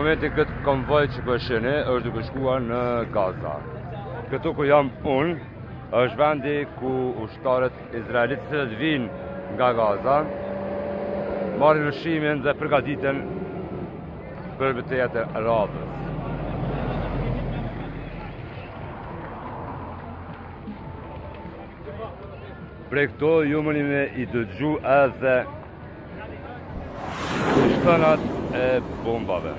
momentin këtë konvoj që këshini është duke shkuar në Gaza. Këtu ku jam unë, është vendi ku ushtarët izraelitë që të vinë nga Gaza, marrin ushqimin dhe përgatiten për betejat e radhës. Prej këto ju mëni me i dëgju edhe shpënat e bombave.